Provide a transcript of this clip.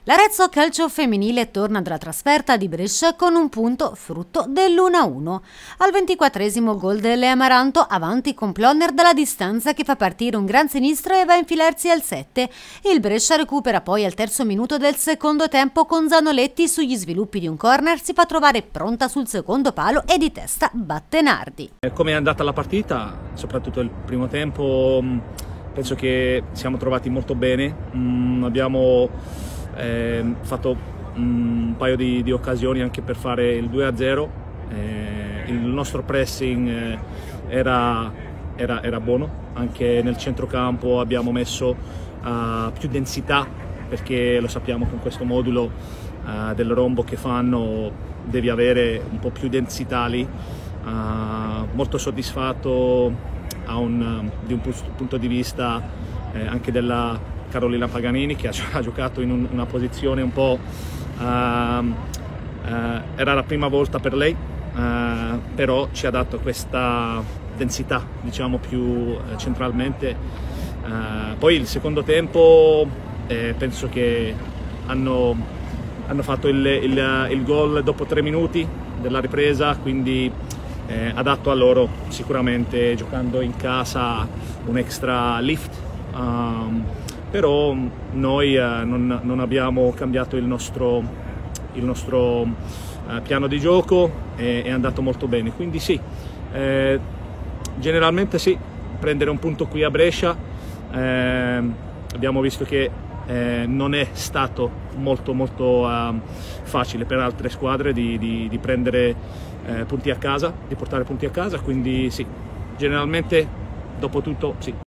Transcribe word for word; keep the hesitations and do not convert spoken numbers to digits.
L'Arezzo Calcio Femminile torna dalla trasferta di Brescia con un punto frutto dell'uno a uno. Al ventiquattresimo gol delle Amaranto, avanti con Plonner dalla distanza che fa partire un gran sinistro e va a infilarsi al sette. Il Brescia recupera poi al terzo minuto del secondo tempo con Zanoletti sugli sviluppi di un corner, si fa trovare pronta sul secondo palo e di testa batte Nardi. Come è andata la partita, soprattutto il primo tempo, penso che siamo trovati molto bene, mm, abbiamo eh, fatto un paio di, di occasioni anche per fare il due a zero, eh, il nostro pressing eh, era, era, era buono, anche nel centrocampo abbiamo messo uh, più densità, perché lo sappiamo con questo modulo uh, del rombo che fanno devi avere un po' più densità lì. Uh, molto soddisfatto a un, di un punto di vista eh, anche della Carolina Paganini, che ha, ha giocato in un, una posizione un po' uh, uh, era la prima volta per lei, uh, però ci ha dato questa densità, diciamo, più uh, centralmente. Uh, poi il secondo tempo eh, penso che hanno, hanno fatto il, il, il gol dopo tre minuti della ripresa, quindi eh, ha dato a loro sicuramente, giocando in casa, un extra lift. Um, però noi eh, non, non abbiamo cambiato il nostro, il nostro eh, piano di gioco, e è andato molto bene, quindi sì, eh, generalmente sì, prendere un punto qui a Brescia, eh, abbiamo visto che eh, non è stato molto molto uh, facile per altre squadre di, di, di prendere eh, punti a casa, di portare punti a casa, quindi sì, generalmente dopo tutto sì.